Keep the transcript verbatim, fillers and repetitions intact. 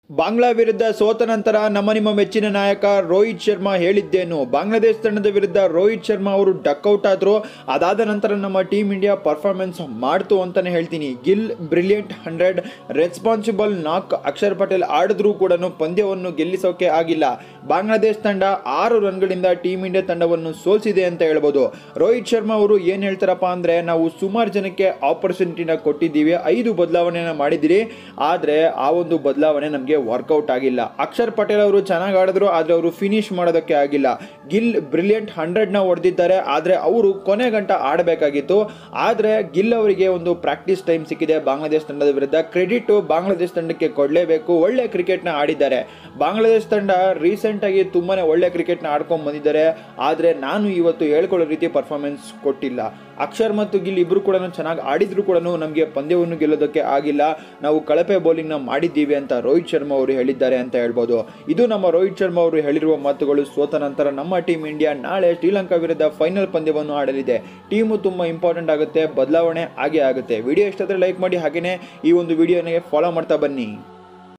ಬಾಂಗ್ಲಾ ವಿರುದ್ಧ ಸೋತ ನಂತರ ನಮ್ಮ ನಿಮ್ಮ ಮೆಚ್ಚಿನ ನಾಯಕ ರೋಹಿತ್ ಶರ್ಮಾ ಹೇಳಿದ್ದೇನು. ಬಾಂಗ್ಲಾದೇಶ ತಂಡದ ವಿರುದ್ಧ ರೋಹಿತ್ ಶರ್ಮಾ ಅವರು ಡಕ್ಔಟ್ ಆದ್ರು. ಅದಾದ ನಂತರ ನಮ್ಮ ಟೀಮ್ ಇಂಡಿಯಾ ಪರ್ಫಾರ್ಮೆನ್ಸ್ ಮಾಡ್ತು ಅಂತಾನೆ ಹೇಳ್ತೀನಿ. ಗಿಲ್ ಬ್ರಿಲಿಯಂಟ್ ಹಂಡ್ರೆಡ್, ರೆಸ್ಪಾನ್ಸಿಬಲ್ ನಾಕ್. ಅಕ್ಷರ್ ಪಟೇಲ್ ಆಡಿದ್ರೂ ಕೂಡ ಪಂದ್ಯವನ್ನು ಗೆಲ್ಲಿಸೋಕೆ ಆಗಿಲ್ಲ. ಬಾಂಗ್ಲಾದೇಶ ತಂಡ ಆರು ರನ್ಗಳಿಂದ ಟೀಮ್ ಇಂಡಿಯಾ ತಂಡವನ್ನು ಸೋಲಿಸಿದೆ ಅಂತ ಹೇಳ್ಬೋದು. ರೋಹಿತ್ ಶರ್ಮಾ ಅವರು ಏನ್ ಹೇಳ್ತಾರಪ್ಪ ಅಂದ್ರೆ, ನಾವು ಸುಮಾರು ಜನಕ್ಕೆ ಆಪರ್ಚುನಿಟಿನ ಕೊಟ್ಟಿದ್ದೀವಿ, ಐದು ಬದಲಾವಣೆನ ಮಾಡಿದಿರಿ, ಆದ್ರೆ ಆ ಒಂದು ಬದಲಾವಣೆ ನಮಗೆ ವರ್ಕೌಟ್ ಆಗಿಲ್ಲ. ಅಕ್ಷರ್ ಪಟೇಲ್ ಅವರು ಚೆನ್ನಾಗಿ ಆಡಿದ್ರು, ಆದ್ರೆ ಅವರು ಫಿನಿಶ್ ಮಾಡೋದಕ್ಕೆ ಆಗಿಲ್ಲ. ಗಿಲ್ ಬ್ರಿಲಿಯಂಟ್ ಹಂಡ್ರೆಡ್ ನ ಹೊಡೆದಿದ್ದಾರೆ, ಆದ್ರೆ ಅವರು ಕೊನೆ ಗಂಟ ಆಡಬೇಕಾಗಿತ್ತು. ಆದ್ರೆ ಗಿಲ್ ಅವರಿಗೆ ಒಂದು ಪ್ರಾಕ್ಟೀಸ್ ಟೈಮ್ ಸಿಕ್ಕಿದೆ ಬಾಂಗ್ಲಾದೇಶ ತಂಡದ ವಿರುದ್ಧ. ಕ್ರೆಡಿಟ್ ಬಾಂಗ್ಲಾದೇಶ ತಂಡಕ್ಕೆ ಕೊಡಲೇಬೇಕು. ಒಳ್ಳೆ ಕ್ರಿಕೆಟ್ ನ ಆಡಿದ್ದಾರೆ. ಬಾಂಗ್ಲಾದೇಶ ತಂಡ ರೀಸೆಂಟ್ ಆಗಿ ತುಂಬಾನೇ ಒಳ್ಳೆ ಕ್ರಿಕೆಟ್ ನ ಆಡ್ಕೊಂಡ್ ಬಂದಿದ್ದಾರೆ. ಆದ್ರೆ ನಾನು ಇವತ್ತು ಹೇಳ್ಕೊಳ್ಳೋ ರೀತಿ ಪರ್ಫಾರ್ಮೆನ್ಸ್ ಕೊಟ್ಟಿಲ್ಲ. ಅಕ್ಷರ್ ಮತ್ತು ಗಿಲ್ ಇಬ್ರು ಕೂಡ ಚೆನ್ನಾಗಿ ಆಡಿದ್ರು ಕೂಡ ನಮಗೆ ಪಂದ್ಯವನ್ನು ಗೆಲ್ಲೋದಕ್ಕೆ ಆಗಿಲ್ಲ. ನಾವು ಕಳಪೆ ಬೌಲಿಂಗ್ ನ ಮಾಡಿದ್ದೀವಿ ಅಂತ ರೋಹಿತ್ ಶರ್ಮಾ ಅವರು ಹೇಳಿದ್ದಾರೆ ಅಂತ ಹೇಳ್ಬೋದು. ಇದು ನಮ್ಮ ರೋಹಿತ್ ಶರ್ಮಾ ಅವರು ಹೇಳಿರುವ ಮಾತುಗಳು. ಸೋತ ನಂತರ ನಮ್ಮ ಟೀಮ್ ಇಂಡಿಯಾ ನಾಳೆ ಶ್ರೀಲಂಕಾ ವಿರುದ್ಧ ಫೈನಲ್ ಪಂದ್ಯವನ್ನು ಆಡಲಿದೆ. ಟೀಮು ತುಂಬಾ ಇಂಪಾರ್ಟೆಂಟ್ ಆಗುತ್ತೆ, ಬದಲಾವಣೆ ಆಗೇ ಆಗುತ್ತೆ. ವಿಡಿಯೋ ಇಷ್ಟ ಆದರೆ ಲೈಕ್ ಮಾಡಿ, ಹಾಗೇನೆ ಈ ಒಂದು ವಿಡಿಯೋನಿಗೆ ಫಾಲೋ ಮಾಡ್ತಾ ಬನ್ನಿ.